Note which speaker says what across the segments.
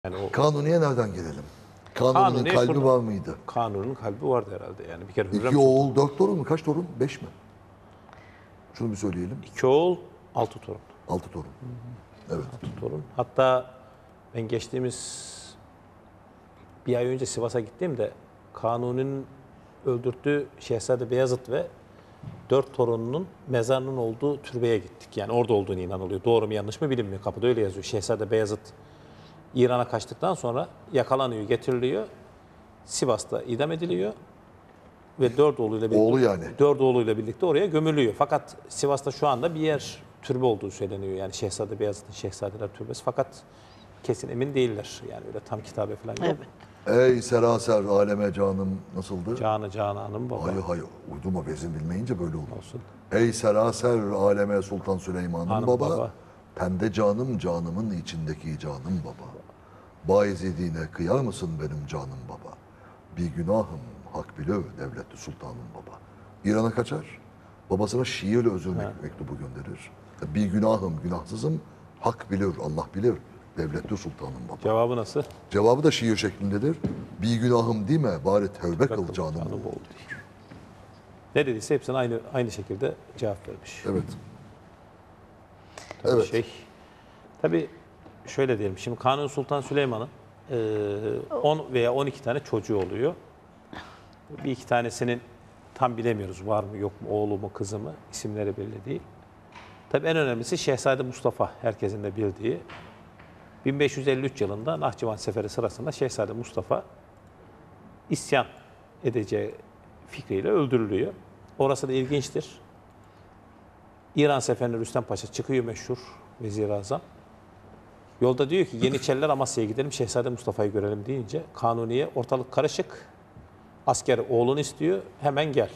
Speaker 1: Yani o
Speaker 2: Kanuni'ye nereden gelelim? Kanuni'nin
Speaker 1: Kanuni
Speaker 2: kalbi
Speaker 1: şurada.
Speaker 2: var mıydı?
Speaker 1: Kanun'un kalbi vardı herhalde. Yani bir kere Hürrem
Speaker 2: 2
Speaker 1: Sultan.
Speaker 2: oğul, 4 torun mu? Kaç torun? 5 mi? Şunu bir söyleyelim.
Speaker 1: 2 oğul, 6 torun.
Speaker 2: 6 torun. Evet.
Speaker 1: 6 torun. Hatta ben geçtiğimiz bir ay önce Sivas'a gittiğimde Kanuni'nin öldürttüğü Şehzade Beyazıt ve 4 torununun mezarının olduğu türbeye gittik. Yani orada olduğunu inanılıyor. Doğru mu yanlış mı bilinmiyor. Kapıda öyle yazıyor. Şehzade Beyazıt İran'a kaçtıktan sonra yakalanıyor, getiriliyor. Sivas'ta idam ediliyor ve 4 oğluyla birlikte,
Speaker 2: Oğlu yani.
Speaker 1: 4 oğluyla birlikte oraya gömülüyor. Fakat Sivas'ta şu anda bir yer türbe olduğu söyleniyor. Yani Şehzade Beyazıt'ın Şehzadeler Türbesi. Fakat kesin emin değiller. Yani öyle tam kitabe falan yok.
Speaker 3: Evet.
Speaker 2: Ey seraser aleme canım nasıldı?
Speaker 1: Canı Canan'ın baba
Speaker 2: Hayır hayır. Uydurma, vezin bilmeyince böyle olur.
Speaker 1: olsun.
Speaker 2: Ey seraser aleme Sultan Süleyman'ın
Speaker 1: Hanım
Speaker 2: baba.
Speaker 1: baba.
Speaker 2: Pembe canım canımın içindeki canım baba. Bayezidine kıyar mısın benim canım baba? Bir günahım hak bilir devletli sultanım baba. İran'a kaçar. Babasına şiirle özür mektubu gönderir. Bir günahım günahsızım hak bilir Allah bilir devletli sultanım baba.
Speaker 1: Cevabı nasıl?
Speaker 2: Cevabı da şiir şeklindedir. Bir günahım değil mi? Bari tevbe kıl canım.
Speaker 1: Canım
Speaker 2: oğul.
Speaker 1: oldu. Ne dediyse hepsine aynı şekilde cevap vermiş.
Speaker 2: Evet.
Speaker 1: Tabii
Speaker 2: Evet.
Speaker 1: Tabii şöyle diyelim. Şimdi Kanuni Sultan Süleyman'ın 10 veya 12 tane çocuğu oluyor. Bir iki tanesinin tam bilemiyoruz var mı yok mu, oğlu mu kızı mı, isimleri belli değil. Tabii en önemlisi Şehzade Mustafa, herkesin de bildiği. 1553 yılında Nahçıvan Seferi sırasında Şehzade Mustafa isyan edeceği fikriyle öldürülüyor. Orası da ilginçtir. İran seferine Rüstem Paşa çıkıyor, meşhur Vezir-i Azam. Yolda diyor ki Yeniçeriler Amasya'ya gidelim, Şehzade Mustafa'yı görelim deyince Kanuni'ye ortalık karışık. Asker oğlunu istiyor, hemen gel.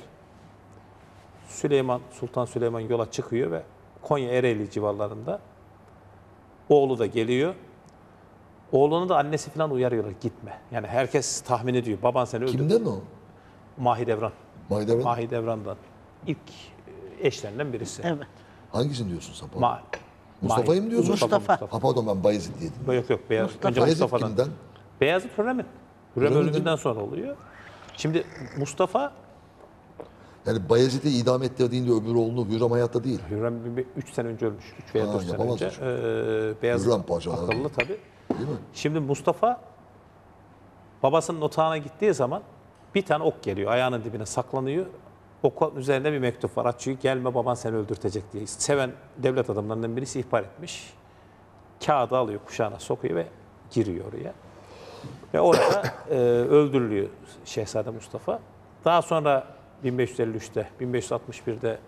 Speaker 1: Sultan Süleyman yola çıkıyor ve Konya Ereğli civarlarında oğlu da geliyor. Oğlunu da annesi falan uyarıyorlar, gitme. Yani herkes tahmin ediyor, baban seni öldürdü.
Speaker 2: Kimden o?
Speaker 1: Mahidevran.
Speaker 2: Mahidevran.
Speaker 1: Mahidevran'dan. İlk eşlerinden birisi.
Speaker 3: Evet.
Speaker 2: Hangisini diyorsun sen?
Speaker 1: Ma-
Speaker 2: Mustafa'yı mı diyorsun?
Speaker 3: Mustafa.
Speaker 2: Ha pardon, ben Bayezid diye dinledim.
Speaker 1: Yok önce
Speaker 2: Bayezid
Speaker 1: Mustafa'dan.
Speaker 2: kimden?
Speaker 1: Beyazıt Hürrem'in. Hürrem
Speaker 2: Hürrem'in
Speaker 1: ölümünden sonra oluyor. Şimdi Mustafa,
Speaker 2: Yani Bayezid'i idam ettirdiğinde öbür oğlunu Hürrem hayatta değil.
Speaker 1: Hürrem 3 sene önce ölmüş. 3 veya
Speaker 2: Ha,
Speaker 1: 4 sene
Speaker 2: yapamaz
Speaker 1: önce.
Speaker 2: hocam.
Speaker 1: Beyazıt
Speaker 2: Hürrem Paşa,
Speaker 1: akıllı tabii.
Speaker 2: Değil mi?
Speaker 1: Şimdi Mustafa babasının otağına gittiği zaman bir tane ok geliyor. Ayağının dibine saklanıyor. Okun üzerinde bir mektup var. Açıyor. Gelme, baban seni öldürtecek diye. Seven devlet adamlarından birisi ihbar etmiş. Kağıdı alıyor, kuşağına sokuyor ve giriyor oraya. Ve orada öldürülüyor Şehzade Mustafa. Daha sonra 1553'te, 1561'de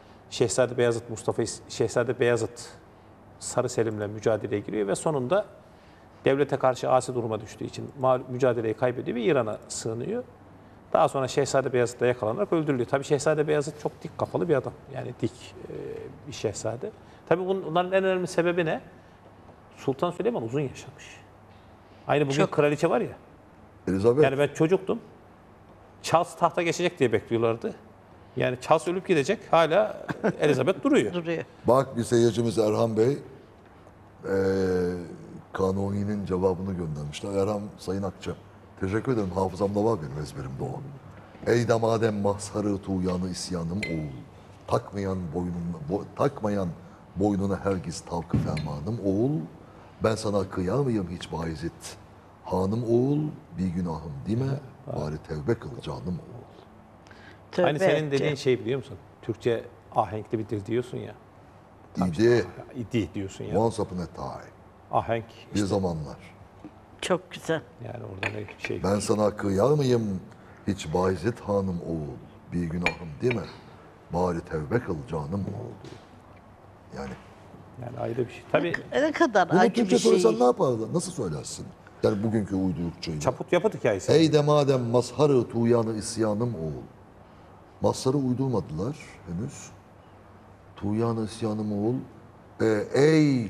Speaker 1: Şehzade Beyazıt Sarı Selim'le mücadeleye giriyor ve sonunda devlete karşı asi duruma düştüğü için mücadeleyi kaybediyor ve İran'a sığınıyor. Daha sonra Şehzade Beyazıt da yakalanarak öldürülüyor. Tabii Şehzade Beyazıt çok dik kafalı bir adam. Yani dik bir şehzade. Tabii bunların en önemli sebebi ne? Sultan Süleyman uzun yaşamış. Aynı bugün kraliçe var ya.
Speaker 2: Elizabeth.
Speaker 1: Yani ben çocuktum. Charles tahta geçecek diye bekliyorlardı. Yani Charles ölüp gidecek. Hala Elizabeth duruyor.
Speaker 3: Duruyor.
Speaker 2: Bak, bir seyircimiz Erhan Bey Kanuni'nin cevabını göndermişler. Erhan Sayın Akça. Teşekkür ederim. Hafızamda var benim, ezberimde o. Ey de madem mahsarı tuğyanı isyanım oğul. Takmayan boynuna hergiz tavkı fermanım oğul. Ben sana kıyar mıyım hiç Bayezid? Hanım oğul bir günahım değil mi? Bari tevbe kıl canım oğul.
Speaker 3: Tövbe
Speaker 1: Aynı senin
Speaker 3: etti.
Speaker 1: dediğin şey biliyor musun? Türkçe ahenkli bir dil diyorsun ya.
Speaker 2: İdi.
Speaker 1: İdi diyorsun ya.
Speaker 2: Once upon a time.
Speaker 1: Ahenk
Speaker 2: Bir zamanlar.
Speaker 3: Çok güzel.
Speaker 1: yani orada ne şey.
Speaker 2: Ben sana kıyar mıyım hiç Bayezid hanım oğul? Bir günahım değil mi? Bari tevbe kıl canım oğul. Yani
Speaker 1: Yani ayrı bir şey. Tabii
Speaker 3: Ne kadar
Speaker 2: bunu
Speaker 3: acı
Speaker 2: Türkçe
Speaker 3: bir şey.
Speaker 2: söylesen ne yapardın? Nasıl söylersin? Yani bugünkü uydurukçayla.
Speaker 1: çaput yapıt hikayesi.
Speaker 2: Ey de madem mazharı tuğyanı isyanım oğul. Mazharı uydurmadılar henüz. Tuğyanı isyanım oğul. Ey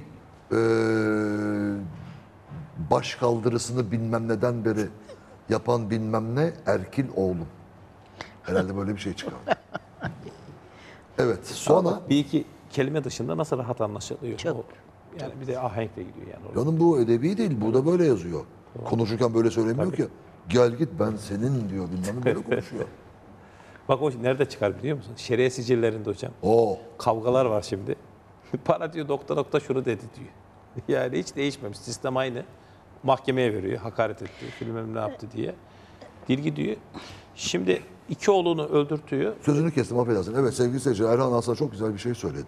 Speaker 2: baş kaldırısını bilmem neden beri yapan bilmem ne erkil oğlum. Herhalde böyle bir şey çıkar. Evet, sonra
Speaker 1: Bir iki kelime dışında nasıl rahat anlaşılıyor.
Speaker 3: Çok.
Speaker 1: O Yani bir de ahenkle gidiyor yani. orada.
Speaker 2: Canım bu edebi değil. Burada böyle yazıyor. Konuşurken böyle söylemiyor ki. Gel git ben senin diyor bilmem ne böyle konuşuyor.
Speaker 1: Bak o nerede çıkar biliyor musun? Şeriye sicillerinde hocam.
Speaker 2: Oo.
Speaker 1: Kavgalar var şimdi. Bana diyor doktor şunu dedi diyor. Yani hiç değişmemiş. Sistem aynı. Mahkemeye veriyor. Hakaret etti. Bilmem ne yaptı diye. Dil gidiyor. Şimdi iki oğlunu öldürtüyor.
Speaker 2: Sözünü kestim affedersin. Evet sevgili seyirciler Erhan aslında çok güzel bir şey söyledi.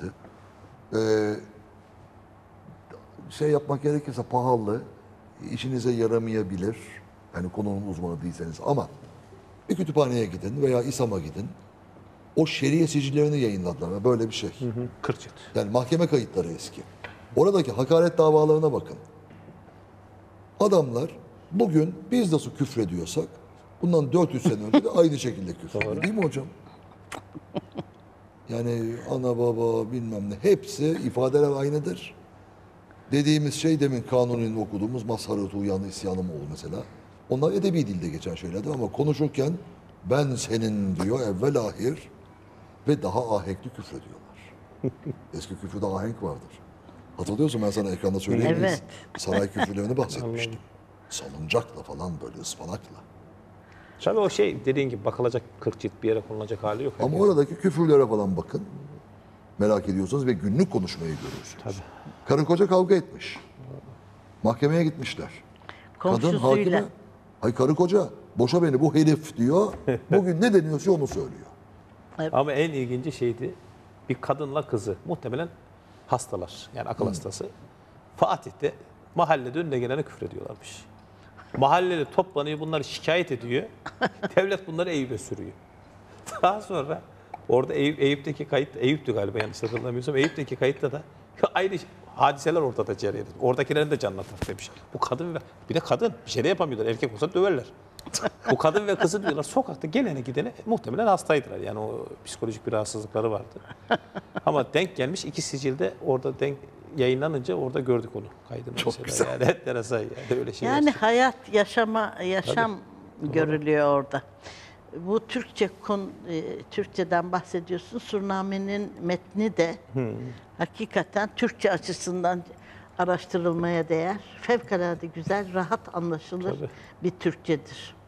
Speaker 2: Şey yapmak gerekirse pahalı, işinize yaramayabilir. Yani konunun uzmanı değilseniz ama bir kütüphaneye gidin veya İSAM'a gidin. O şeriye sicillerini yayınladılar. Böyle bir şey.
Speaker 1: Kırçıt.
Speaker 2: Yani mahkeme kayıtları eski. Oradaki hakaret davalarına bakın. Adamlar bugün biz nasıl küfrediyorsak bundan 400 sene önce de aynı şekilde küfrediyor. Değil mi hocam? Yani ana baba bilmem ne hepsi ifadeler aynıdır. Dediğimiz şey demin Kanuni'nin okuduğumuz Mazhar-ı Tuğyan-ı İsyanım oğlu mesela. Onlar edebi dilde geçen şeylerdir ama konuşurken ben senin diyor evvel ahir ve daha ahenkli küfrediyorlar. Eski küfürde ahenk vardır. Hatırlıyorsun ben sana ekranda söyleyeyim.
Speaker 3: Evet.
Speaker 2: Saray küfürlerini bahsetmiştim. Salıncakla falan böyle ıspanakla.
Speaker 1: Tabii o şey dediğin gibi bakılacak kırçıt bir yere konulacak hali yok.
Speaker 2: Ama oradaki küfürlere falan bakın. Merak ediyorsanız ve günlük konuşmayı görürsünüz.
Speaker 1: Tabii.
Speaker 2: Karı koca kavga etmiş. Mahkemeye gitmişler. Kadın
Speaker 3: Komşusuyla.
Speaker 2: hakime, hay karı koca boşa beni bu herif diyor. Bugün ne deniyorsa onu söylüyor.
Speaker 1: Ama en ilginci şeydi bir kadınla kızı muhtemelen hastalar yani akıl hastası. Fatih'te mahallede önüne gelene küfrediyorlarmış. Mahalleli toplanıyor bunları şikayet ediyor. Devlet bunları Eyüp'e sürüyor. Daha sonra orada Eyüp'teki kayıt, Eyüp'tü galiba yanlış hatırlamıyorsam. Eyüp'teki kayıtta da aynı hadiseler ortada cereyan ediyor. Oradakilerin de canına tak demiş. Bu kadın ve bir de kadın bir şey de yapamıyorlar. Erkek olsa döverler. Bu kadın ve kızı diyorlar sokakta gelene gidene muhtemelen hastaydılar. Yani o psikolojik bir rahatsızlıkları vardı. Ama denk gelmiş iki sicilde orada denk yayınlanınca orada gördük onu kaydını.
Speaker 2: Çok
Speaker 1: mesela.
Speaker 2: güzel.
Speaker 1: Yani enteresan yani öyle şeyler.
Speaker 3: Yani hayat, yaşam görülüyor orada. Bu Türkçeden bahsediyorsun. Surname'nin metni de hakikaten Türkçe açısından araştırılmaya değer. Fevkalade güzel, rahat anlaşılır
Speaker 1: Tabii.
Speaker 3: bir Türkçedir.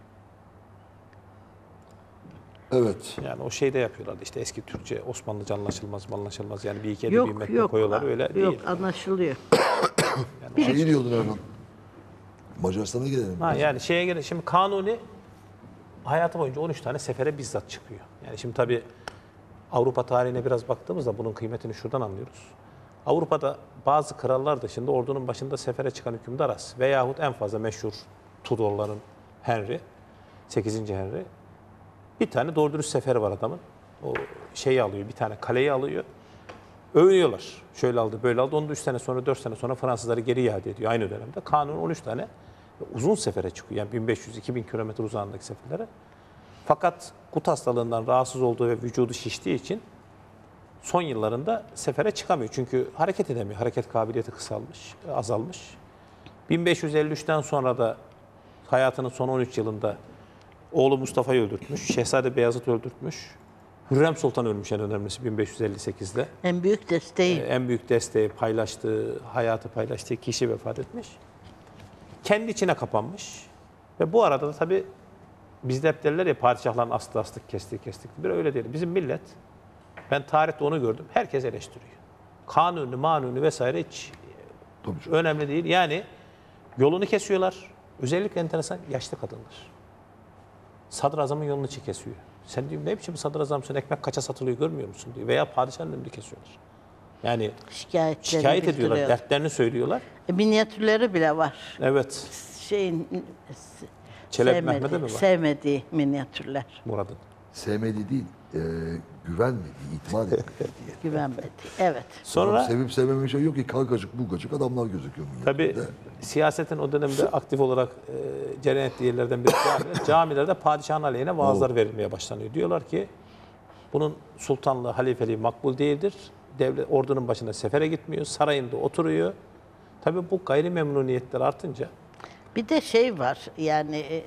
Speaker 2: Evet.
Speaker 1: Yani o şeyde yapıyorlardı işte eski Türkçe Osmanlıca anlaşılmaz yani bir iki edebi
Speaker 3: Yok,
Speaker 1: metni
Speaker 3: yok.
Speaker 1: koyuyorlar öyle
Speaker 3: Yok,
Speaker 1: değil.
Speaker 3: anlaşılıyor.
Speaker 2: Şeyi diyordun Erhan. Macaristan'a gidelim.
Speaker 1: Ha, yani şeye göre şimdi Kanuni hayatı boyunca 13 tane sefere bizzat çıkıyor. Yani şimdi tabii Avrupa tarihine biraz baktığımızda bunun kıymetini şuradan anlıyoruz. Avrupa'da bazı krallar dışında ordunun başında sefere çıkan hükümdar az. Veyahut en fazla meşhur Tudorların Henry, 8. Henry. Bir tane doğru dürüst seferi var adamın. O şeyi alıyor, bir tane kaleyi alıyor. Övünüyorlar. Şöyle aldı, böyle aldı. Onu da 3 sene sonra, 4 sene sonra Fransızları geri iade ediyor aynı dönemde. Kanuni 13 tane uzun sefere çıkıyor. Yani 1500-2000 kilometre uzağındaki seferlere. Fakat gut hastalığından rahatsız olduğu ve vücudu şiştiği için son yıllarında sefere çıkamıyor. Çünkü hareket edemiyor. Hareket kabiliyeti kısalmış, azalmış. 1553'ten sonra da hayatının son 13 yılında oğlu Mustafa'yı öldürtmüş. Şehzade Beyazıt öldürtmüş. Hürrem Sultan ölmüş en önemlisi 1558'de.
Speaker 3: En büyük desteği.
Speaker 1: En büyük desteği paylaştığı, hayatı paylaştığı kişi vefat etmiş. Kendi içine kapanmış. Ve bu arada da tabii bizde hep derler ya padişahların astı astık, kestik. Bir öyle değil. Bizim millet, ben tarihte onu gördüm, herkes eleştiriyor. Kanuni, manuni vesaire hiç
Speaker 2: Tabii canım.
Speaker 1: önemli değil. Yani yolunu kesiyorlar. Özellikle enteresan yaşlı kadınlar. Sadrazamın yolunu kesiyor. Sen diyor ne biçim sadrazamsın, ekmek kaça satılıyor görmüyor musun diyor. Veya padişahın önünü kesiyorlar. Yani şikayet ediyorlar,
Speaker 3: bildiriyor.
Speaker 1: dertlerini söylüyorlar.
Speaker 3: Minyatürleri bile var.
Speaker 1: Evet,
Speaker 3: Şeyin
Speaker 1: Çelebi Mehmet'e mi var?
Speaker 3: sevmediği minyatürler.
Speaker 1: Murad'ın.
Speaker 2: Sevmedi değil, güvenmedi, itimat etmedi diye.
Speaker 3: Güvenmedi. Evet.
Speaker 1: Sonra
Speaker 2: Sevip sevmeme şey yok ki kalkacık bulgacık adamlar gözüküyor.
Speaker 1: tabii
Speaker 2: minyatürde.
Speaker 1: siyasetin o dönemde aktif olarak cereyan ettiği yerlerden biri camiler. Camilerde padişahın aleyhine vaazlar verilmeye başlanıyor. Diyorlar ki bunun sultanlığı, halifeliği makbul değildir. Devlet ordunun başına sefere gitmiyor, sarayında oturuyor. Tabii bu gayrimemnuniyetler artınca
Speaker 3: Bir de şey var yani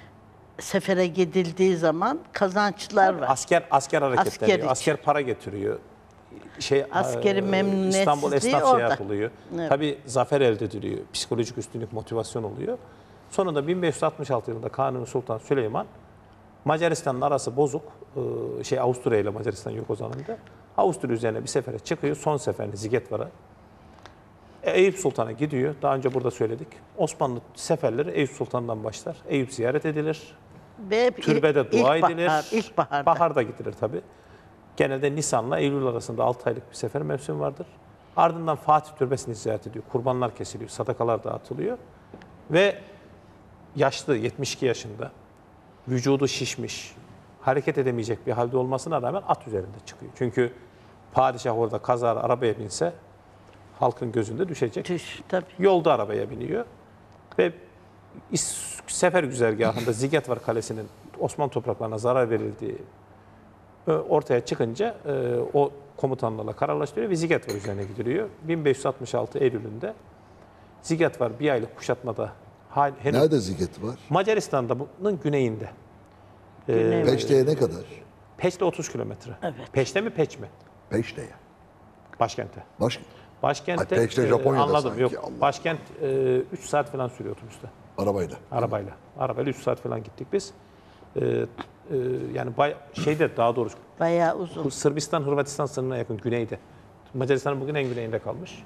Speaker 3: sefere gidildiği zaman kazançlar var.
Speaker 1: asker hareketleniyor,
Speaker 3: Asker için.
Speaker 1: asker para getiriyor.
Speaker 3: Askeri
Speaker 1: İstanbul
Speaker 3: memnuniyetsizliği
Speaker 1: Esnaf
Speaker 3: orada.
Speaker 1: Seyahat oluyor.
Speaker 3: Evet.
Speaker 1: Tabii zafer elde ediliyor. Psikolojik üstünlük, motivasyon oluyor. Sonunda 1566 yılında Kanuni Sultan Süleyman Macaristan'ın arası bozuk. Avusturya ile Macaristan yok o zaman da. Avusturya üzerine bir sefere çıkıyor. Son seferini Zigetvar'a. Eyüp Sultan'a gidiyor. Daha önce burada söyledik. Osmanlı seferleri Eyüp Sultan'dan başlar. Eyüp ziyaret edilir.
Speaker 3: Ve
Speaker 1: Türbede dua edilir.
Speaker 3: İlkbaharda.
Speaker 1: Baharda gidilir tabii. Genelde Nisan'la Eylül arasında 6 aylık bir sefer mevsim vardır. Ardından Fatih Türbesi'ni ziyaret ediyor. Kurbanlar kesiliyor, sadakalar dağıtılıyor. Ve yaşlı, 72 yaşında, vücudu şişmiş, hareket edemeyecek bir halde olmasına rağmen at üzerinde çıkıyor. Çünkü padişah orada kazara arabaya binse halkın gözünde düşecek.
Speaker 3: Tabii.
Speaker 1: Yolda arabaya biniyor ve sefer güzergahında Zigetvar Kalesi'nin Osmanlı topraklarına zarar verildiği ortaya çıkınca o komutanlarla kararlaştırıyor ve Zigetvar üzerine gidiliyor. 1566 Eylül'ünde Zigetvar bir aylık kuşatmada henüz
Speaker 2: Nerede Ziget var?
Speaker 1: Macaristan'da bunun güneyinde.
Speaker 2: Peşte'ye ne kadar?
Speaker 1: Peç'te 30 kilometre.
Speaker 3: Evet.
Speaker 1: Peç'te mi Peç mi?
Speaker 2: Peşte'ye.
Speaker 1: Başkente.
Speaker 2: Ay,
Speaker 1: Başkentte
Speaker 2: Peç'te Japonya'da
Speaker 1: anladım
Speaker 2: sanki,
Speaker 1: yok.
Speaker 2: Allah.
Speaker 1: Başkent 3 saat falan sürüyor otobüste.
Speaker 2: Arabayla.
Speaker 1: Arabayla. Arabayla 3 saat falan gittik biz. Yani daha doğrusu
Speaker 3: Bayağı uzun.
Speaker 1: Sırbistan Hırvatistan sınırına yakın güneyde. Macaristan'ın bugün en güneyinde kalmış.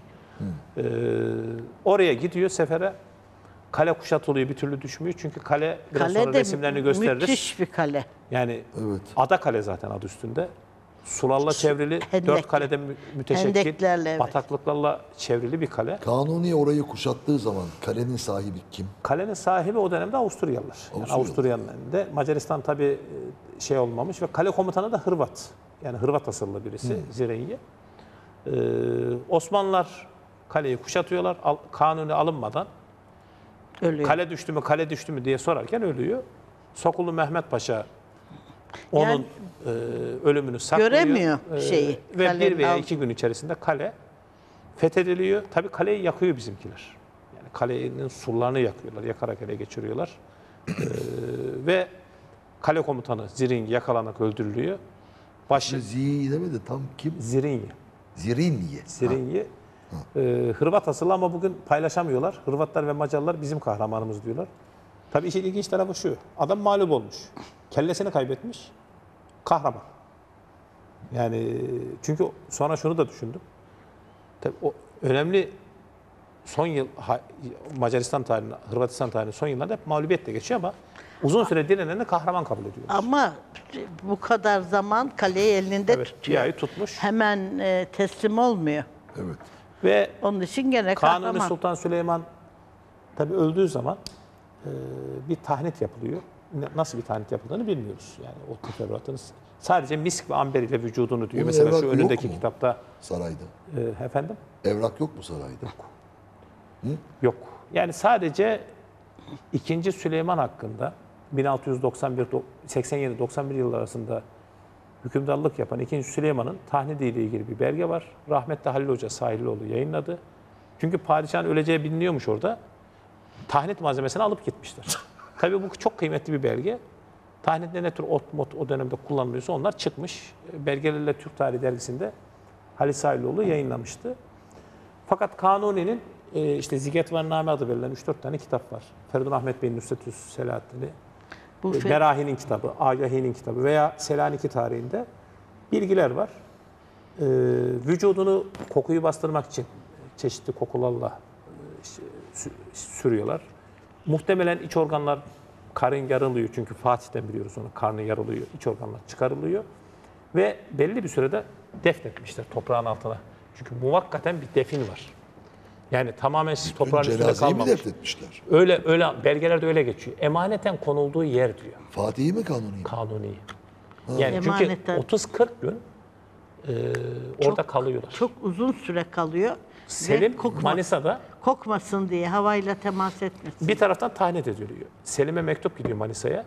Speaker 1: Oraya gidiyor sefere. Kale kuşatılıyor, bir türlü düşmüyor. Çünkü kale biraz sonra
Speaker 3: Kale de
Speaker 1: resimlerini gösteririz.
Speaker 3: müthiş bir kale.
Speaker 1: Yani
Speaker 2: Evet.
Speaker 1: ada kale zaten adı üstünde. Sularla çevrili,
Speaker 3: Hendekli.
Speaker 1: 4 kaleden müteşekkil,
Speaker 3: Hendeklerle, evet.
Speaker 1: bataklıklarla çevrili bir kale.
Speaker 2: Kanuni orayı kuşattığı zaman kalenin sahibi kim?
Speaker 1: Kalenin sahibi o dönemde Avusturyalılar. Yani Avusturya'nın elinde. Macaristan tabii olmamış ve kale komutanı da Hırvat. Yani Hırvat asıllı birisi, Zirenyi. Osmanlılar kaleyi kuşatıyorlar. Kanuni alınmadan
Speaker 3: Ölüyor.
Speaker 1: kale düştü mü diye sorarken ölüyor. Sokullu Mehmet Paşa onun
Speaker 3: Yani
Speaker 1: ölümünü saklıyor.
Speaker 3: göremiyor şeyi,
Speaker 1: Ve
Speaker 3: kalenin
Speaker 1: 1 veya
Speaker 3: alt-
Speaker 1: 2 gün içerisinde kale fethediliyor. Tabii kaleyi yakıyor bizimkiler. Yani kalenin surlarını yakıyorlar, yakarak ele geçiriyorlar. Ve kale komutanı Ziringi yakalanarak öldürülüyor.
Speaker 2: Ziyi demedi tam kim?
Speaker 1: Ziringi.
Speaker 2: Zirinye.
Speaker 1: Ziringi. Hırvat asıllı ama bugün paylaşamıyorlar. Hırvatlar ve Macarlar bizim kahramanımız diyorlar. Tabii işin ilginç tarafı şu. Adam mağlup olmuş. Kellesini kaybetmiş. Kahraman. Yani çünkü sonra şunu da düşündüm. Tabii o önemli son yıl Macaristan tarihinde, Hırvatistan tarihinde son yıllarda hep mağlubiyetle geçiyor ama uzun süre direneni kahraman kabul ediyoruz.
Speaker 3: Ama bu kadar zaman kaleyi elinde
Speaker 1: Evet,
Speaker 3: tutuyor.
Speaker 1: bir ayı tutmuş.
Speaker 3: Hemen teslim olmuyor.
Speaker 2: Evet.
Speaker 1: Ve
Speaker 3: Onun için gene
Speaker 1: Kanuni
Speaker 3: kahraman.
Speaker 1: Sultan Süleyman tabii öldüğü zaman bir tahnit yapılıyor. Nasıl bir tahnit yapıldığını bilmiyoruz. Yani o teferruatını sadece misk ve amber ile vücudunu diyor.
Speaker 2: Bunun
Speaker 1: Mesela
Speaker 2: evrak
Speaker 1: şu
Speaker 2: yok
Speaker 1: önündeki
Speaker 2: mu?
Speaker 1: kitapta
Speaker 2: Sarayda.
Speaker 1: efendim
Speaker 2: Evrak yok mu sarayda?
Speaker 1: yok. Yani sadece 2. Süleyman hakkında 1691-87-91 yıllar arasında hükümdarlık yapan 2. Süleyman'ın tahnidi ile ilgili bir belge var. Rahmetli Halil Hoca Sahiloğlu yayınladı. Çünkü padişahın öleceği biliniyormuş orada. Tahnit malzemesini alıp gitmişler. Tabii bu çok kıymetli bir belge. Tahnitte ne tür ot mot o dönemde kullanılıyorsa onlar çıkmış. Belgelerle Türk Tarihi dergisinde Halil Sahiloğlu yayınlamıştı. Fakat Kanuni'nin işte Zigetvarname adı verilen 3-4 tane kitap var. Feridun Ahmet Bey'in Nusretü Selahattin'i,
Speaker 3: Bu
Speaker 1: Berahi'nin kitabı, Agahi'nin kitabı veya Selanik'i tarihinde bilgiler var. Vücudunu kokuyu bastırmak için çeşitli kokularla sürüyorlar. Muhtemelen iç organlar karın yarılıyor çünkü Fatih'ten biliyoruz onu. Karnı yarılıyor, iç organlar çıkarılıyor ve belli bir sürede defnetmişler toprağın altına. Çünkü muvakkaten bir defin var. Yani tamamen toprağın üstünde
Speaker 2: Cenazeyi mi
Speaker 1: kalmamış.
Speaker 2: defnetmişler?
Speaker 1: Öyle belgelerde öyle geçiyor. Emaneten konulduğu yer diyor
Speaker 2: Fatih'i mi Kanuni mi?
Speaker 1: Kanuni. Yani çünkü
Speaker 3: Emaneten.
Speaker 1: 30-40 gün orada kalıyorlar.
Speaker 3: çok uzun süre kalıyor.
Speaker 1: Selim
Speaker 3: Ve
Speaker 1: Manisa'da
Speaker 3: kokmasın diye havayla temas etmesin.
Speaker 1: bir taraftan tahnit ediliyor. Selim'e mektup gidiyor Manisa'ya.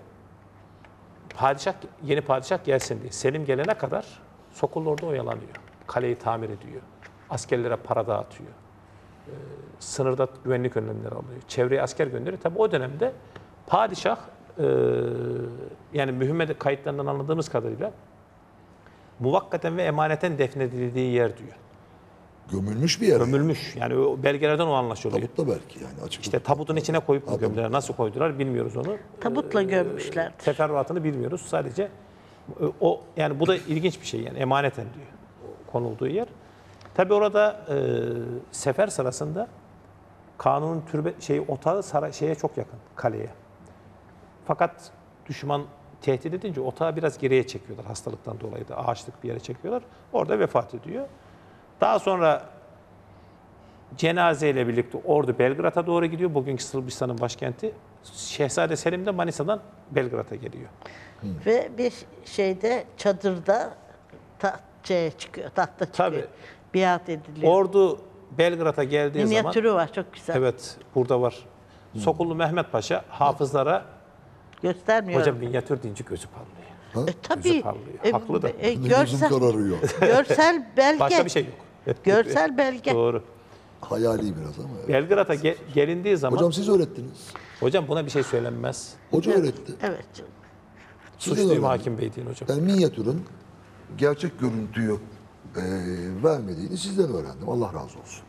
Speaker 1: Yeni padişah gelsin diye. Selim gelene kadar Sokullu orada oyalanıyor. Kaleyi tamir ediyor. Askerlere para dağıtıyor. Sınırda güvenlik önlemleri alıyor. Çevreye asker gönderiyor. Tabii o dönemde padişah yani mühimmet kayıtlarından anladığımız kadarıyla muvakkaten ve emaneten defnedildiği yer diyor.
Speaker 2: Gömülmüş bir yer.
Speaker 1: Gömülmüş. Yani o belgelerden o anlaşılıyor.
Speaker 2: Tabutta belki yani açık.
Speaker 1: İşte tabutun içine koyup mu gömdüler? Nasıl koydular bilmiyoruz onu.
Speaker 3: Tabutla gömmüşlerdir.
Speaker 1: Teferruatını bilmiyoruz. Sadece o yani bu da ilginç bir şey yani emaneten diyor konulduğu yer. Tabi orada sefer sırasında Kanun'un otağı şeye çok yakın kaleye. Fakat düşman tehdit edince otağı biraz geriye çekiyorlar hastalıktan dolayı da ağaçlık bir yere çekiyorlar. Orada vefat ediyor. Daha sonra cenazeyle birlikte ordu Belgrad'a doğru gidiyor. Bugünkü Sırbistan'ın başkenti. Şehzade Selim de Manisa'dan Belgrad'a geliyor.
Speaker 3: Ve bir şeyde çadırda tahta çıkıyor.
Speaker 1: Tabii.
Speaker 3: Biat ediliyor.
Speaker 1: Ordu Belgrad'a geldiği
Speaker 3: Minyatürü
Speaker 1: zaman...
Speaker 3: var çok güzel.
Speaker 1: Evet, burada var. Sokullu Mehmet Paşa hafızlara...
Speaker 3: Göstermiyorum.
Speaker 1: Hocam minyatür deyince gözü parlıyor.
Speaker 3: Tabii.
Speaker 1: Gözü parlıyor. Haklı da.
Speaker 2: Gözüm kararıyor.
Speaker 3: Görsel belge.
Speaker 1: Başka bir şey yok.
Speaker 3: Görsel belge.
Speaker 1: Doğru.
Speaker 2: Hayali biraz ama. Evet.
Speaker 1: Belgrad'a gelindiği zaman...
Speaker 2: Hocam siz öğrettiniz.
Speaker 1: Hocam buna bir şey söylenmez.
Speaker 2: Hoca öğretti.
Speaker 3: Evet canım.
Speaker 2: Siz de
Speaker 1: Suçluyum
Speaker 2: öğrendiniz.
Speaker 1: hakim bey deyin hocam.
Speaker 2: Ben minyatürün gerçek görüntüyü vermediğini sizden öğrendim. Allah razı olsun.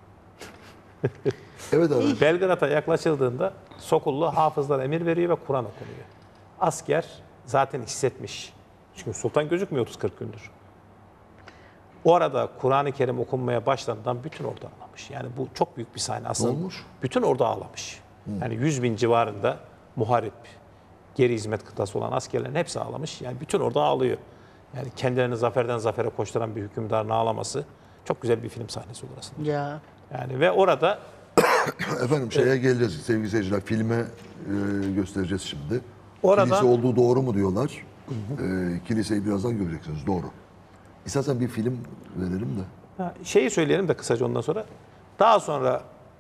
Speaker 2: Evet abi.
Speaker 1: Belgrad'a yaklaşıldığında Sokullu hafızlara emir veriyor ve Kur'an okunuyor. Asker zaten hissetmiş. Çünkü sultan gözükmüyor 30-40 gündür. O arada Kur'an-ı Kerim okunmaya başlandığından bütün ordu ağlamış. Yani bu çok büyük bir sahne aslında.
Speaker 2: Ne olmuş?
Speaker 1: Bütün ordu ağlamış. Yani 100 bin civarında muharip, geri hizmet kıtası olan askerlerin hepsi ağlamış. Yani bütün ordu ağlıyor. Yani kendilerini zaferden zafere koşturan bir hükümdarın ağlaması çok güzel bir film sahnesi olur aslında.
Speaker 3: Ya.
Speaker 1: Yani ve orada
Speaker 2: Efendim şeye geleceğiz sevgili seyirciler. Filme göstereceğiz şimdi.
Speaker 1: Oradan-
Speaker 2: Kilise olduğu doğru mu diyorlar. Kiliseyi birazdan göreceksiniz. Doğru. İstersen bir film verelim de.
Speaker 1: şeyi söyleyelim de kısaca ondan sonra. Daha sonra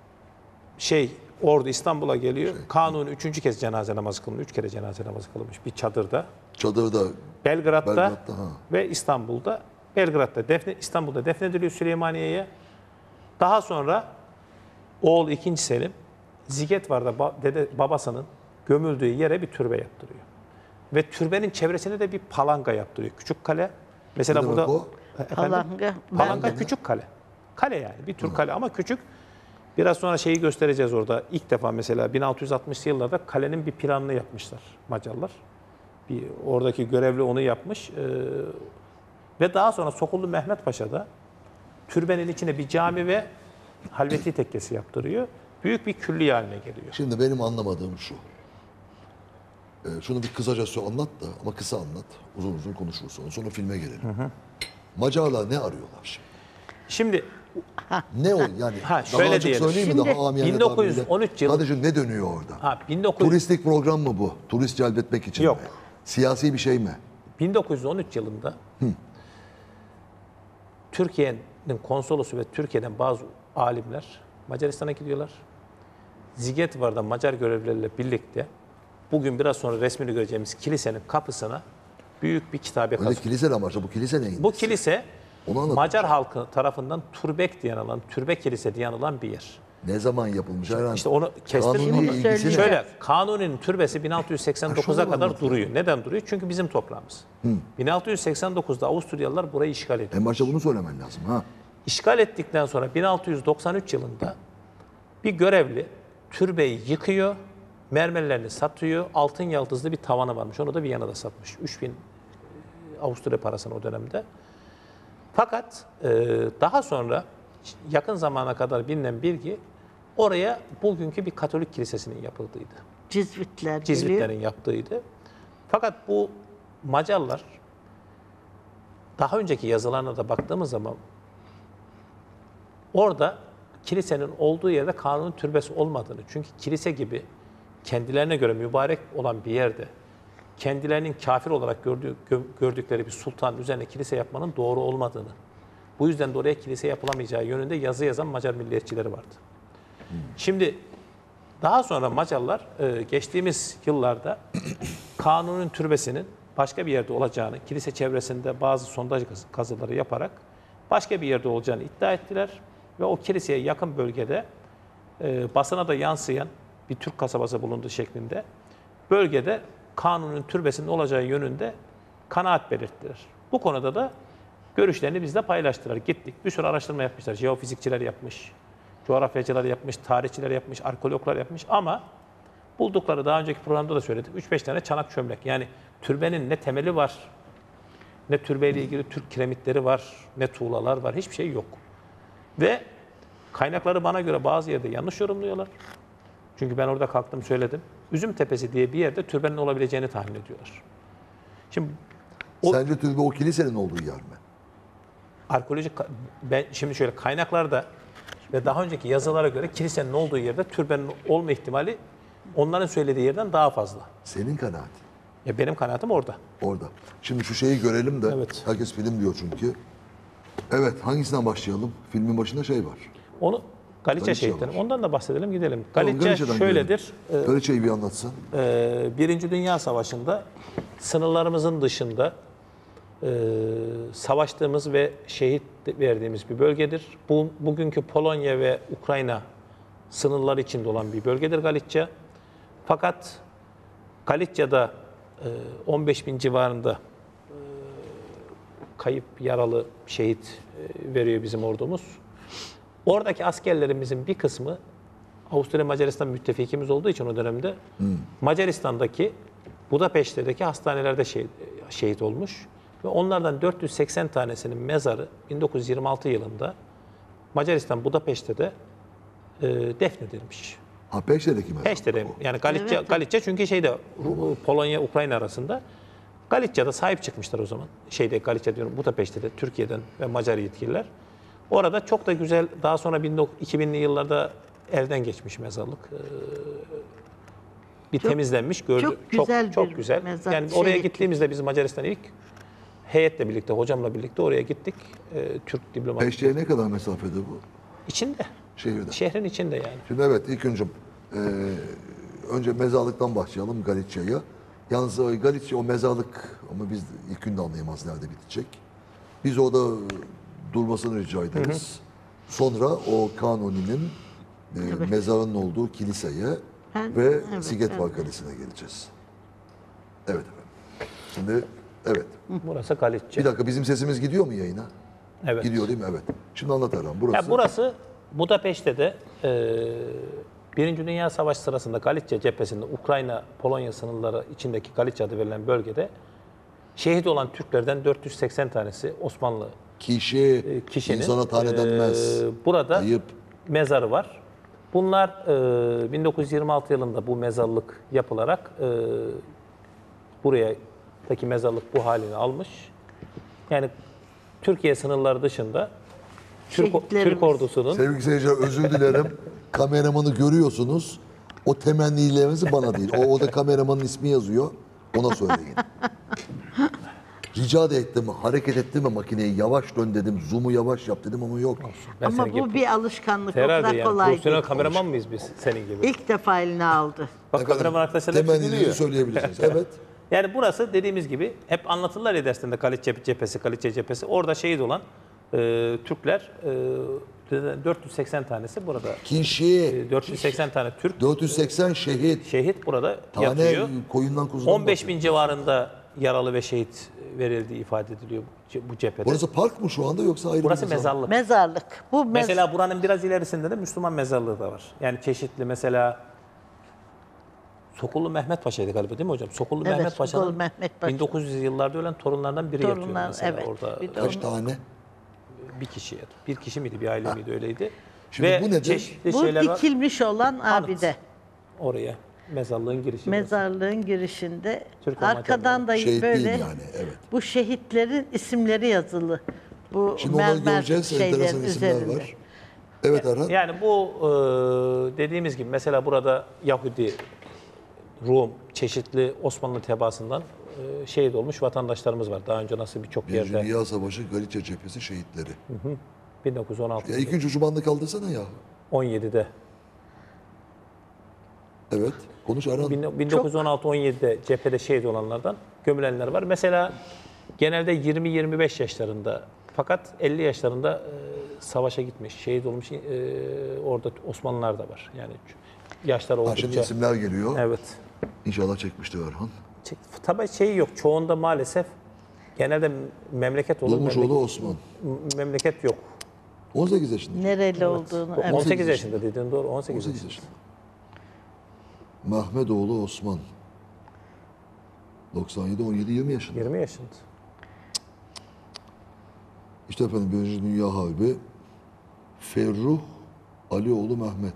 Speaker 1: ordu İstanbul'a geliyor. Kanuni 3. kez cenaze namazı kılınıyor. 3 kere cenaze namazı kılınmış bir çadırda.
Speaker 2: Çadırda
Speaker 1: Belgrad'da
Speaker 2: ha.
Speaker 1: ve İstanbul'da. İstanbul'da defnediliyor Süleymaniye'ye. Daha sonra oğul 2. Selim Zigetvar'da babasının gömüldüğü yere bir türbe yaptırıyor. Ve türbenin çevresine de bir palanga yaptırıyor. Küçük kale. Mesela
Speaker 2: Ne demek
Speaker 1: burada
Speaker 2: o?
Speaker 3: Palanga.
Speaker 1: Palanga küçük kale. Kale yani bir tür kale ama küçük. Biraz sonra şeyi göstereceğiz orada. İlk defa mesela 1660'lı yıllarda kalenin bir planını yapmışlar Macarlar. Oradaki görevli onu yapmış. Ve daha sonra Sokullu Mehmet Paşa da türbenin içine bir cami ve halveti tekkesi yaptırıyor. Büyük bir külliye haline geliyor.
Speaker 2: Şimdi benim anlamadığım şu. Şunu bir kısaca anlat da ama kısa anlat. Uzun uzun konuşursun. Sonra filme gelelim. Macarlar ne arıyorlar şimdi?
Speaker 1: Şimdi
Speaker 2: Ne o yani?
Speaker 1: şöyle
Speaker 2: daha açık
Speaker 1: diyelim.
Speaker 2: söyleyeyim mi?
Speaker 3: Şimdi
Speaker 2: Daha amiyane
Speaker 1: 1913
Speaker 2: tabiriyle.
Speaker 1: yılı-
Speaker 2: Kardeşim ne dönüyor orada?
Speaker 1: 1900
Speaker 2: Turistik program mı bu? Turist celbetmek için
Speaker 1: Yok.
Speaker 2: mi? Siyasi bir şey mi?
Speaker 1: 1913 yılında Türkiye'nin konsolosu ve Türkiye'den bazı alimler Macaristan'a gidiyorlar. Zigetvar'da Macar görevlilerle birlikte bugün biraz sonra resmini göreceğimiz kilisenin kapısına büyük bir kitabe
Speaker 2: Öyle
Speaker 1: kazıyor.
Speaker 2: kilise de var. Bu kilise neyin?
Speaker 1: Bu kilise
Speaker 2: Onu anlatın.
Speaker 1: Macar halkı tarafından Turbek diye anılan, Türbe Kilise diye anılan bir yer.
Speaker 2: Ne zaman yapılmış? Her an
Speaker 1: İşte onu kestim.
Speaker 2: Kanuni ilgisi ne?
Speaker 1: Şöyle, Kanuni'nin türbesi 1689'a
Speaker 2: şöyle
Speaker 1: kadar
Speaker 2: anlatın.
Speaker 1: duruyor. Neden duruyor? Çünkü bizim toprağımız. 1689'da Avusturyalılar burayı işgal ediyor.
Speaker 2: En başta bunu söylemen lazım. Ha.
Speaker 1: İşgal ettikten sonra 1693 yılında bir görevli türbeyi yıkıyor, mermerlerini satıyor, altın yaldızlı bir tavanı varmış. Onu da Viyana'da satmış. 3000 Avusturya parasını o dönemde. Fakat daha sonra yakın zamana kadar bilinen bilgi oraya bugünkü bir Katolik kilisesinin yapıldığıydı.
Speaker 3: Cizvitler geliyor.
Speaker 1: Cizvitlerin yaptığıydı. Fakat bu Macarlar daha önceki yazılarına da baktığımız zaman orada kilisenin olduğu yerde Kanuni türbesi olmadığını, çünkü kilise gibi kendilerine göre mübarek olan bir yerde kendilerinin kafir olarak gördükleri bir sultanın üzerine kilise yapmanın doğru olmadığını, bu yüzden de oraya kilise yapılamayacağı yönünde yazı yazan Macar milliyetçileri vardı. Şimdi daha sonra Macarlar geçtiğimiz yıllarda Kanuni'nin türbesinin başka bir yerde olacağını, kilise çevresinde bazı sondaj kazıları yaparak başka bir yerde olacağını iddia ettiler. Ve o kiliseye yakın bölgede basına da yansıyan bir Türk kasabası bulunduğu şeklinde bölgede Kanuni'nin türbesinin olacağı yönünde kanaat belirttiler. Bu konuda da Görüşlerini bizle paylaştılar. Gittik. Bir sürü araştırma yapmışlar. Jeofizikçiler yapmış, coğrafyacılar yapmış, tarihçiler yapmış, arkeologlar yapmış ama buldukları daha önceki programda da söyledik. 3-5 tane çanak çömlek. Yani türbenin ne temeli var, ne türbeyle ilgili Türk kiremitleri var, ne tuğlalar var. Hiçbir şey yok. Ve kaynakları bana göre bazı yerde yanlış yorumluyorlar. Çünkü ben orada kalktım söyledim. Üzümtepesi diye bir yerde türbenin olabileceğini tahmin ediyorlar. Şimdi
Speaker 2: Sence türbe o kilisenin olduğu yer mi?
Speaker 1: arkeolojik ben şimdi şöyle kaynaklarda ve daha önceki yazılara göre kilisenin olduğu yerde türbenin olma ihtimali onların söylediği yerden daha fazla.
Speaker 2: Senin kanaatin.
Speaker 1: Ya benim kanaatim orada.
Speaker 2: Orada. Şimdi şu şeyi görelim de.
Speaker 1: Evet.
Speaker 2: Herkes film diyor çünkü. Evet, hangisinden başlayalım? Filmin başında şey var.
Speaker 1: Onu Galicia
Speaker 2: Galicia
Speaker 1: şehitleri.
Speaker 2: var.
Speaker 1: Ondan da bahsedelim gidelim.
Speaker 2: Tamam,
Speaker 1: Galicia
Speaker 2: Galicia'dan
Speaker 1: şöyledir.
Speaker 2: Galiça'yı bir anlatsan.
Speaker 1: Birinci Dünya Savaşı'nda sınırlarımızın dışında savaştığımız ve şehit verdiğimiz bir bölgedir. Bu bugünkü Polonya ve Ukrayna sınırları içinde olan bir bölgedir Galicia. Fakat Galicia'da 15 bin civarında kayıp, yaralı, şehit veriyor bizim ordumuz. Oradaki askerlerimizin bir kısmı Avusturya Macaristan müttefikimiz olduğu için o dönemde Macaristan'daki Budapeşte'deki hastanelerde şehit olmuş. Ve onlardan 480 tanesinin mezarı 1926 yılında Macaristan Budapeşte'de defnedilmiş.
Speaker 2: Ha, Peşte'deki mi?
Speaker 1: Peşte'de yani Galicia,
Speaker 3: Evet.
Speaker 1: Galicia çünkü Polonya Ukrayna arasında Galicia'da sahip çıkmışlar o zaman. Galicia diyorum Budapeşte'de Türkiye'den ve Macar yetkililer. Orada çok da güzel daha sonra 2000'li yıllarda elden geçmiş mezarlık. Bir temizlenmiş gördük.
Speaker 3: çok güzel
Speaker 1: çok
Speaker 3: bir
Speaker 1: güzel.
Speaker 3: mezar,
Speaker 1: Yani oraya
Speaker 3: şehitlik.
Speaker 1: gittiğimizde biz Macaristan'a ilk heyetle birlikte, hocamla birlikte oraya gittik. Türk diplomat.
Speaker 2: Peşte'ye ne kadar mesafede bu?
Speaker 1: İçinde.
Speaker 2: Şehirde.
Speaker 1: Şehrin içinde yani.
Speaker 2: Şimdi evet ilk önce mezarlıktan başlayalım Galicia'ya. Yalnız Galicia o mezarlık ama biz ilk günde anlayamaz nerede bitecek. Biz orada durmasını rica ederiz. Sonra o Kanuni'nin mezarının olduğu kiliseye ve Sigetvar Kalesi'ne geleceğiz. Evet efendim. Şimdi evet.
Speaker 1: Burası Galicia.
Speaker 2: Bir dakika bizim sesimiz gidiyor mu yayına?
Speaker 1: Evet.
Speaker 2: Gidiyor değil mi? Evet. Şimdi anlat Erhan. Burası.
Speaker 1: Ya burası Budapeşte'de Birinci Dünya Savaşı sırasında Galicia cephesinde Ukrayna-Polonya sınırları içindeki Galicia adı verilen bölgede şehit olan Türklerden 480 tanesi Osmanlı kişinin
Speaker 2: insana tane denmez.
Speaker 1: burada
Speaker 2: Ayıp.
Speaker 1: mezarı var. Bunlar 1926 yılında bu mezarlık yapılarak buradaki mezarlık bu halini almış. Yani Türkiye sınırları dışında Türk
Speaker 3: Şehitlerimiz.
Speaker 1: ordusunun
Speaker 2: Sevgili seyirciler özür dilerim. Kameramanı görüyorsunuz. O temennilerinizi bana değil. Orada kameramanın ismi yazıyor. Ona söyleyin. Rica da ettim. Hareket ettim mi makineyi yavaş dön dedim. Zoom'u yavaş yap dedim ama yok.
Speaker 1: ben
Speaker 3: Ama
Speaker 1: senin gibi
Speaker 3: bu bir alışkanlık. O
Speaker 1: herhalde
Speaker 3: kadar
Speaker 1: yani
Speaker 3: kolay
Speaker 1: profesyonel
Speaker 3: değil.
Speaker 1: kameraman mıyız biz senin gibi?
Speaker 3: İlk defa eline aldı.
Speaker 1: Bak kameraman arkadaşlar hepsi
Speaker 2: Temennileri
Speaker 1: biliyor.
Speaker 2: söyleyebilirsiniz. Evet.
Speaker 1: Yani burası dediğimiz gibi hep anlatırlar ya dersinde Galicia cephesi. Orada şehit olan Türkler 480 tanesi burada.
Speaker 2: Kişi
Speaker 1: 480 tane Türk
Speaker 2: 480
Speaker 1: şehit burada
Speaker 2: tane
Speaker 1: yatıyor.
Speaker 2: koyundan kuzudan
Speaker 1: 15 bin civarında yaralı ve şehit verildiği ifade ediliyor bu cephede.
Speaker 2: Burası park mı şu anda yoksa ayrı
Speaker 1: Burası
Speaker 2: bir
Speaker 1: mezarlık.
Speaker 3: Mezarlık. Bu
Speaker 1: Mesela buranın biraz ilerisinde de Müslüman mezarlığı da var. Yani çeşitli mesela Sokullu Mehmet Paşa'ydı galiba değil mi hocam? Sokullu
Speaker 3: Evet,
Speaker 1: Mehmet
Speaker 3: Sokullu
Speaker 1: Paşa'nın
Speaker 3: Mehmet Paşa.
Speaker 1: 1900 yıllarda ölen torunlardan biri yatıyor
Speaker 3: Torunlar,
Speaker 1: mesela
Speaker 3: evet.
Speaker 1: orada.
Speaker 3: Bir de
Speaker 2: Kaç tane?
Speaker 1: Bir kişi yatıyor. Bir kişi miydi, bir aile miydi öyleydi.
Speaker 2: Şimdi
Speaker 1: Ve
Speaker 2: bu nedir?
Speaker 1: çeşitli
Speaker 3: bu
Speaker 1: şeyler var
Speaker 3: dikilmiş olan abide.
Speaker 1: oraya. Mezarlığın girişi.
Speaker 3: Mezarlığın girişinde
Speaker 1: Türk ve
Speaker 3: arkadan da
Speaker 2: Şehit
Speaker 3: böyle
Speaker 2: değil yani. Evet.
Speaker 3: bu şehitlerin isimleri yazılı. Bu
Speaker 2: Şimdi onları
Speaker 3: mermer
Speaker 2: göreceğiz. Enteresan
Speaker 3: şeylerin
Speaker 2: isimler
Speaker 3: üzerinde.
Speaker 2: var. Evet Erhan.
Speaker 1: Yani bu dediğimiz gibi mesela burada Yahudi, Rum, çeşitli Osmanlı tebaasından şehit olmuş vatandaşlarımız var. Daha önce nasıl birçok
Speaker 2: Birinci
Speaker 1: yerde
Speaker 2: Dünya Savaşı Galicia cephesi şehitleri.
Speaker 1: 1916
Speaker 2: Ya ikinci ucu bandı kaldırsana ya.
Speaker 1: 17'de
Speaker 2: Evet. Konuş Erhan.
Speaker 1: 1916-17'de cephede şehit olanlardan gömülenler var. Mesela genelde 20-25 yaşlarında fakat 50 yaşlarında savaşa gitmiş, şehit olmuş orada Osmanlılar da var. Yani yaşlar
Speaker 2: Ha, şimdi
Speaker 1: oldukça.
Speaker 2: isimler geliyor.
Speaker 1: Evet.
Speaker 2: İnşallah çekmiştir Erhan.
Speaker 1: Tabii şey yok. Çoğunda maalesef Genelde memleket olur.
Speaker 2: Dolmuşoğlu Osman.
Speaker 1: Memleket yok.
Speaker 2: 18 yaşında.
Speaker 3: Nereli olduğunu. Evet.
Speaker 1: 18 yaşında dediğin doğru. 18
Speaker 2: 18
Speaker 1: yaşında.
Speaker 2: yaşında. Mehmetoğlu Osman. 97, 17, 20 yaşında.
Speaker 1: 20 yaşında.
Speaker 2: İşte efendim Birinci Dünya Harbi. Ferruh Alioğlu Mehmet.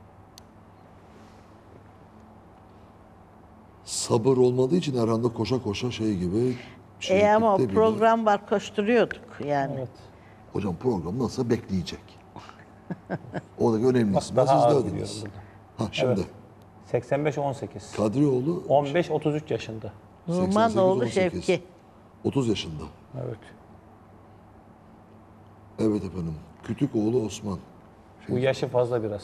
Speaker 2: Sabır olmadığı için Erhan'da koşa koşa şey gibi.
Speaker 3: Ama o
Speaker 2: şehitlikte bile-
Speaker 3: program var, koşturuyorduk yani.
Speaker 1: Evet.
Speaker 2: Hocam program nasıl bekleyecek? Oradaki önemli
Speaker 1: Bak
Speaker 2: isim.
Speaker 1: daha
Speaker 2: Siz
Speaker 1: az
Speaker 2: de
Speaker 1: biliyorum
Speaker 2: ödediniz.
Speaker 1: burada.
Speaker 2: Ha şimdi.
Speaker 1: 85-18.
Speaker 2: Kadrioğlu
Speaker 1: 15-33 yaşında.
Speaker 2: 88,
Speaker 3: Numanoğlu
Speaker 2: 18.
Speaker 3: Şevki.
Speaker 2: 30 yaşında.
Speaker 1: Evet.
Speaker 2: Evet efendim. Kütükoğlu Osman.
Speaker 1: Bu yaşı fazla biraz.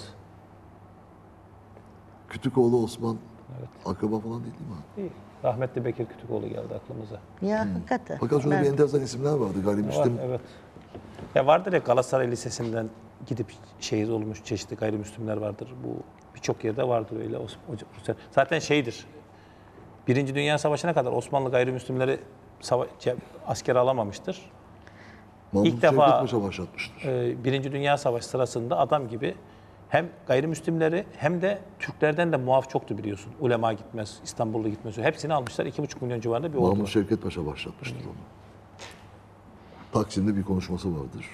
Speaker 2: Kütükoğlu Osman. Akraba falan değil mi?
Speaker 1: İyi. Rahmetli Bekir Kütükoğlu geldi aklımıza.
Speaker 3: Ya hakikaten.
Speaker 2: Fakat şurada bir
Speaker 3: Ben-
Speaker 2: enteresan isimler vardı.
Speaker 1: Var,
Speaker 2: Gayrimüslim.
Speaker 1: evet. Ya vardır ya Galatasaray Lisesi'nden gidip şehit olmuş çeşitli gayrimüslimler vardır. Bu birçok yerde vardır öyle. Zaten şeydir. Birinci Dünya Savaşı'na kadar Osmanlı gayrimüslimleri askere alamamıştır.
Speaker 2: Mahmut
Speaker 1: İlk defa-
Speaker 2: Şevket Paşa başlatmıştır.
Speaker 1: Birinci Dünya Savaşı sırasında adam gibi hem gayrimüslimleri hem de Türklerden de muaf çoktu biliyorsun. Ulema gitmez, İstanbullu gitmez. Hepsini almışlar. 2,5 milyon civarında bir ordu
Speaker 2: Mahmut
Speaker 1: var.
Speaker 2: Şevket Paşa başlatmıştır onu. Taksim'de bir konuşması vardır.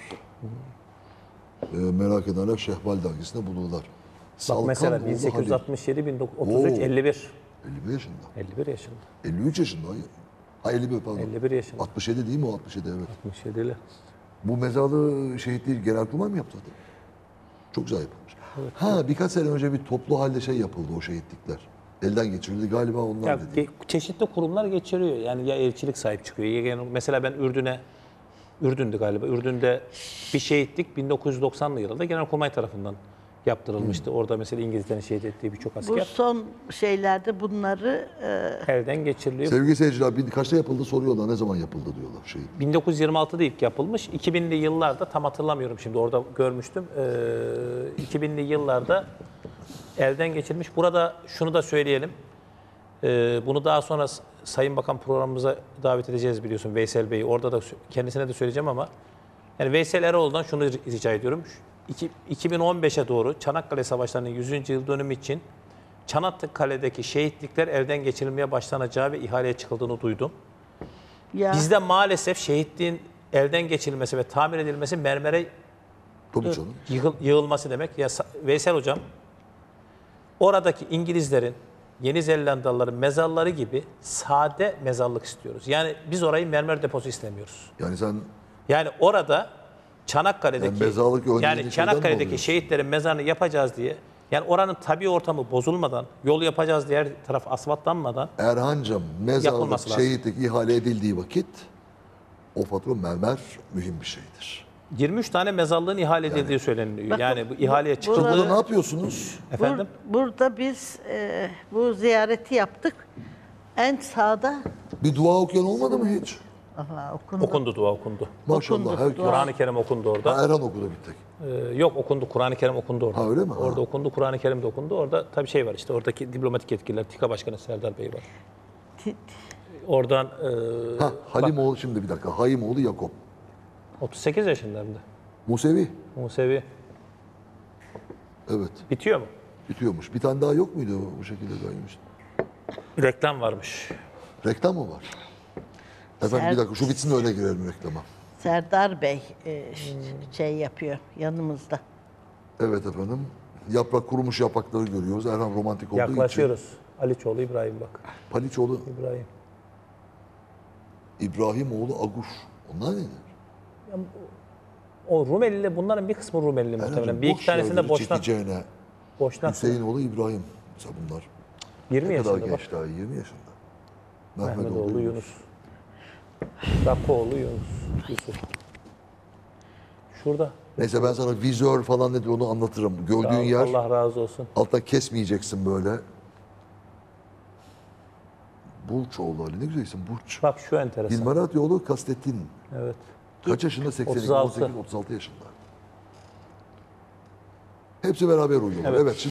Speaker 2: Merak edenler Şehbal dergisinde bulurlar.
Speaker 1: Bak mesela
Speaker 2: Salkanoğlu
Speaker 1: 1867, 1933,
Speaker 2: Oo.
Speaker 1: 51.
Speaker 2: Halil. 51 yaşında.
Speaker 1: 51 yaşında.
Speaker 2: 53 yaşında. Hayır. Ha 51 pardon.
Speaker 1: 51 yaşında.
Speaker 2: 67 değil mi o 67 evet.
Speaker 1: 67'li.
Speaker 2: Bu mezarlığı şehitliği Genelkurmay mı yaptı? Çok güzel yapılmış. Ha birkaç sene önce bir toplu halde şey yapıldı o şehitlikler. Elden geçirildi galiba onlar
Speaker 1: Ya,
Speaker 2: dedi.
Speaker 1: çeşitli kurumlar geçiriyor. Yani ya elçilik sahip çıkıyor. Mesela ben Ürdün'dü galiba. Ürdün'de bir şehitlik 1990'lı yıllarda Genelkurmay tarafından yaptırılmıştı. Orada mesela İngilizlerin şehit ettiği birçok
Speaker 3: Bu
Speaker 1: asker
Speaker 3: son şeylerde bunları
Speaker 1: elden geçiriliyor.
Speaker 2: Sevgili seyirciler kaçta yapıldı soruyorlar. Ne zaman yapıldı diyorlar şehit.
Speaker 1: 1926'da ilk yapılmış. 2000'li yıllarda tam hatırlamıyorum şimdi orada görmüştüm. 2000'li yıllarda elden geçirilmiş. Burada şunu da söyleyelim. Bunu daha sonra Sayın Bakan programımıza davet edeceğiz biliyorsun Veysel Bey'i. Orada da kendisine de söyleyeceğim ama yani Veysel Eroğlu'dan şunu rica ediyorum. 2015'e doğru Çanakkale Savaşları'nın 100. yıl dönümü için Çanakkale'deki şehitlikler elden geçirilmeye başlanacağı ve ihaleye çıkıldığını duydum.
Speaker 3: ya
Speaker 1: Bizde maalesef şehitliğin elden geçirilmesi ve tamir edilmesi mermere
Speaker 2: Tabii canım.
Speaker 1: yığılması demek. Ya Veysel Hocam, oradaki İngilizlerin, Yeni Zelandalıların mezarları gibi sade mezarlık istiyoruz. Yani biz orayı mermer deposu istemiyoruz.
Speaker 2: Yani sen
Speaker 1: Yani orada Çanakkale'deki
Speaker 2: Yani mezarlık örneğini şeyden mi
Speaker 1: Çanakkale'deki
Speaker 2: alıyorsun?
Speaker 1: şehitlerin mezarını yapacağız diye yani oranın tabii ortamı bozulmadan, yol yapacağız diye her taraf asfaltlanmadan
Speaker 2: Erhan'cığım mezarlık
Speaker 1: Yapılması lazım.
Speaker 2: şehitlik ihale edildiği vakit o fatura mermer mühim bir şeydir.
Speaker 1: 23 tane mezarlığın ihale edildiği söyleniyor.
Speaker 3: Bakın,
Speaker 1: Yani bu ihaleye
Speaker 3: bu-
Speaker 1: çıkıldığı
Speaker 2: Burada ne yapıyorsunuz?
Speaker 1: efendim
Speaker 3: burada biz bu ziyareti yaptık. En sağda
Speaker 2: Bir dua okuyan olmadı mı hiç?
Speaker 3: Allah okundu.
Speaker 1: okundu, dua okundu.
Speaker 2: Maşallah
Speaker 3: Okundu,
Speaker 2: herkes.
Speaker 3: dua.
Speaker 1: Kur'an-ı Kerim okundu orada.
Speaker 2: Ha, Erhan okudu bir tek.
Speaker 1: Yok okundu, Kur'an-ı Kerim okundu orada.
Speaker 2: Ha, öyle mi?
Speaker 1: Orada
Speaker 2: Ha.
Speaker 1: okundu, Kur'an-ı Kerim de okundu. Orada tabii şey var işte oradaki diplomatik yetkililer, TİKA Başkanı Serdar Bey var.
Speaker 3: Ti-
Speaker 1: Oradan
Speaker 2: Ha, Halimoğlu şimdi bir dakika. Halimoğlu Yakup.
Speaker 1: 38 yaşında hem de.
Speaker 2: Musevi.
Speaker 1: Musevi.
Speaker 2: Evet.
Speaker 1: Bitiyor mu?
Speaker 2: Bitiyormuş. Bir tane daha yok muydu bu şekilde gayrimüslim?
Speaker 1: Reklam varmış.
Speaker 2: Reklam mı var? Efendim bir dakika şu bitsin de öyle girelim reklama.
Speaker 3: Serdar Bey şey yapıyor yanımızda.
Speaker 2: Evet efendim. Yaprak kurumuş yaprakları görüyoruz. Erhan romantik olduğu için.
Speaker 1: Yaklaşıyoruz. Aliçoğlu İbrahim bak.
Speaker 2: Paliçoğlu
Speaker 1: İbrahim.
Speaker 2: İbrahimoğlu Aguş. Onlar nedir?
Speaker 1: O Rumeli'li bunların bir kısmı Rumeli'li muhtemelen. Bir iki
Speaker 2: boş
Speaker 1: tanesinde
Speaker 2: yerleri
Speaker 1: Boşnak.
Speaker 2: çekeceğine
Speaker 1: Boşnak.
Speaker 2: Hüseyinoğlu İbrahim. Mesela bunlar.
Speaker 1: 20
Speaker 2: Ne kadar
Speaker 1: yaşında bak.
Speaker 2: genç daha 20 yaşında.
Speaker 1: Mehmetoğlu Yunus. Rakkoğlu Yunus. Yusuf. Şurada.
Speaker 2: Neyse ben sana vizör falan nedir onu anlatırım. Gördüğün yer
Speaker 1: Allah razı olsun.
Speaker 2: alttan kesmeyeceksin böyle. Burçoğlu Ali ne güzel isim Burç.
Speaker 1: Bak şu enteresan.
Speaker 2: Dilmarat yolu Kastettin.
Speaker 1: Evet.
Speaker 2: Kaç yaşında? 82,
Speaker 1: 36.
Speaker 2: 18, 36 yaşında. Hepsi beraber uyuyorlar.
Speaker 1: Evet.
Speaker 2: Evet.